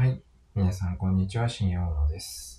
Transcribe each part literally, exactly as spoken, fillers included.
はい。皆さん、こんにちは。深夜大野です。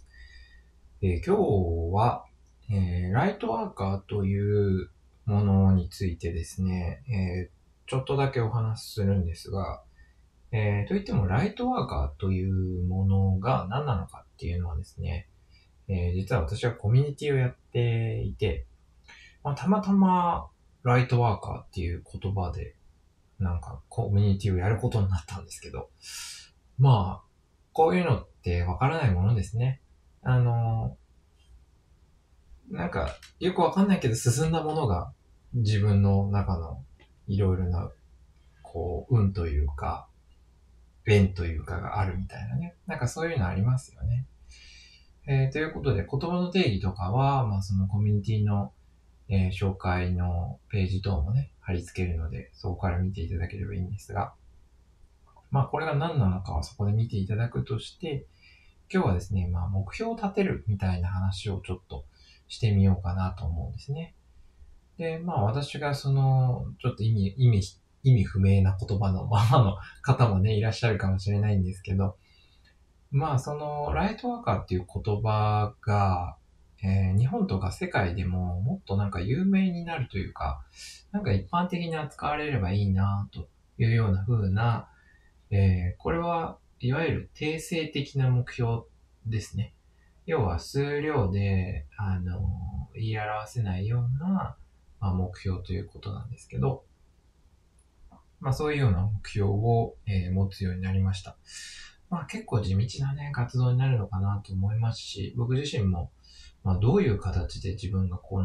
えー今日は、えーライトワーカーというものについてですね、えーちょっとだけお話しするんですが、えーといっても、ライトワーカーというものが何なのかっていうのはですね、えー実は私はコミュニティをやっていて、まあ、たまたまライトワーカーっていう言葉で、なんかコミュニティをやることになったんですけど、まあ、こういうのってわからないものですね。あの、なんか、よくわかんないけど進んだものが自分の中のいろいろな、こう、運というか、縁というかがあるみたいなね。なんかそういうのありますよね。えーということで、言葉の定義とかは、まあそのコミュニティの、えー紹介のページ等もね、貼り付けるので、そこから見ていただければいいんですが、まあこれが何なのかはそこで見ていただくとして、今日はですね、まあ目標を立てるみたいな話をちょっとしてみようかなと思うんですね。で、まあ私がその、ちょっと意味、意味、意味不明な言葉のままの方もね、いらっしゃるかもしれないんですけど、まあその、ライトワーカーっていう言葉が、えー日本とか世界でももっとなんか有名になるというか、なんか一般的に扱われればいいなというような風な、えーこれはいわゆる定性的な目標ですね。要は数量で、あの、言い表せないような、まあ、目標ということなんですけど、まあそういうような目標を、えー持つようになりました。まあ結構地道なね、活動になるのかなと思いますし、僕自身も、まあどういう形で自分がこの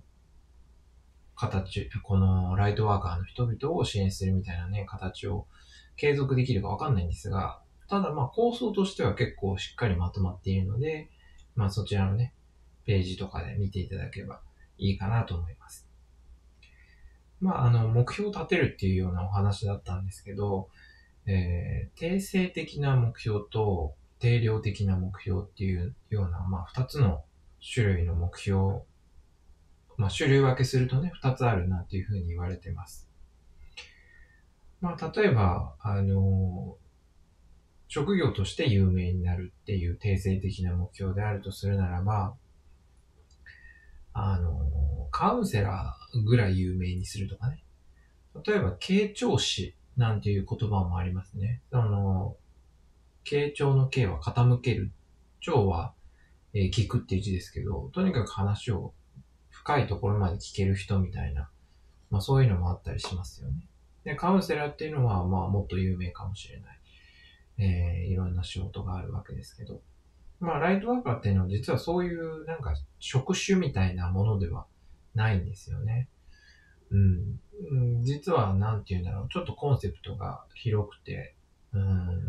形、このライトワーカーの人々を支援するみたいなね、形を継続できるかわかんないんですが、ただまあ構想としては結構しっかりまとまっているので、まあそちらのね、ページとかで見ていただければいいかなと思います。まああの、目標を立てるっていうようなお話だったんですけど、えー、定性的な目標と定量的な目標っていうような、まあ二つの種類の目標、まあ種類分けするとね、二つあるなっていうふうに言われてます。まあ、例えば、あの、職業として有名になるっていう定性的な目標であるとするならば、あの、カウンセラーぐらい有名にするとかね。例えば、傾聴師なんていう言葉もありますね。あの、傾聴の傾は傾ける。聴は、えー聞くっていう字ですけど、とにかく話を深いところまで聞ける人みたいな、まあそういうのもあったりしますよね。で、カウンセラーっていうのは、まあもっと有名かもしれない。えーいろんな仕事があるわけですけど。まあ、ライトワーカーっていうのは実はそういうなんか職種みたいなものではないんですよね。うん。うん実はなんて言うんだろう。ちょっとコンセプトが広くて、うん、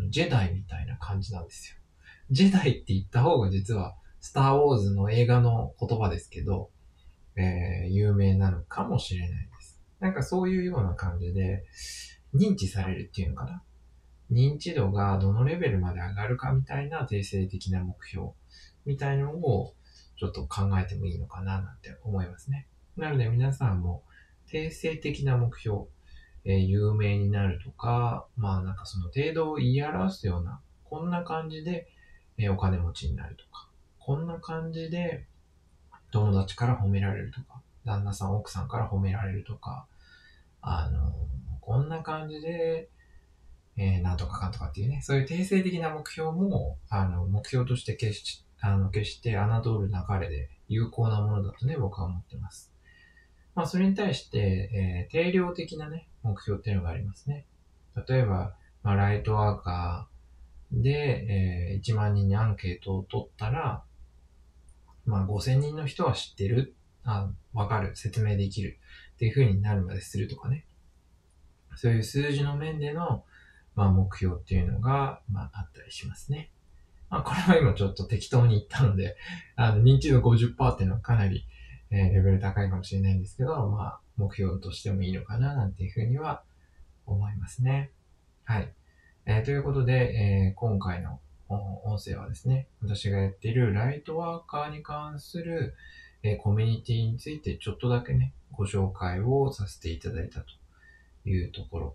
ジェダイみたいな感じなんですよ。ジェダイって言った方が実はスターウォーズの映画の言葉ですけど、えー有名なのかもしれないです。なんかそういうような感じで認知されるっていうのかな。認知度がどのレベルまで上がるかみたいな定性的な目標みたいのをちょっと考えてもいいのかななんて思いますね。なので皆さんも定性的な目標、えー有名になるとか、まあなんかその程度を言い表すような、こんな感じで、えーお金持ちになるとか、こんな感じで友達から褒められるとか、旦那さん奥さんから褒められるとか、あのこんな感じでえー、なんとかかんとかっていうね、そういう定性的な目標も、あの、目標として決し、あの、決して侮る流れで有効なものだとね、僕は思ってます。まあ、それに対して、えー、定量的なね、目標っていうのがありますね。例えば、まあ、ライトワーカーで、えー、いちまん人にアンケートを取ったら、まあ、ごせんにんの人は知ってる、あ、わかる、説明できるっていう風になるまでするとかね。そういう数字の面での、まあ、目標っていうのが、まあ、あったりしますね。まあ、これは今ちょっと適当に言ったので、あの、認知度ごじゅっパーセントっていうのはかなり、えーレベル高いかもしれないんですけど、まあ、目標としてもいいのかな、なんていうふうには思いますね。はい。えーということで、えー今回のお音声はですね、私がやっているライトワーカーに関する、えーコミュニティについてちょっとだけね、ご紹介をさせていただいたというところ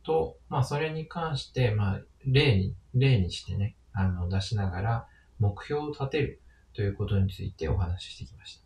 と、まあ、それに関して、まあ、例に、例にしてね、あの、出しながら、目標を立てるということについてお話ししてきました。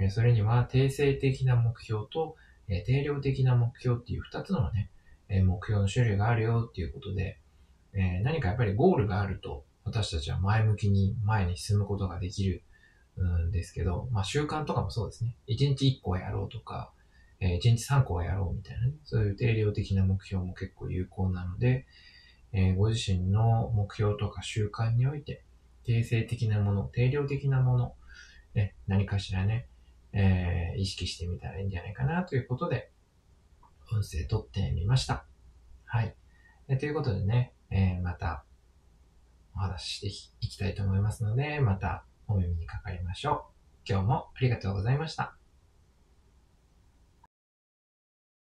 それには、定性的な目標と、定量的な目標っていう二つのね、目標の種類があるよっていうことで、何かやっぱりゴールがあると、私たちは前向きに前に進むことができるんですけど、まあ習慣とかもそうですね。いちにちいっこはやろうとか、いちにちさんこはやろうみたいなね、そういう定量的な目標も結構有効なので、ご自身の目標とか習慣において、定性的なもの、定量的なもの、ね、何かしらね、えー、意識してみたらいいんじゃないかなということで、音声撮ってみました。はい。えということでね、えー、またお話ししていきたいと思いますので、またお耳にかかりましょう。今日もありがとうございました。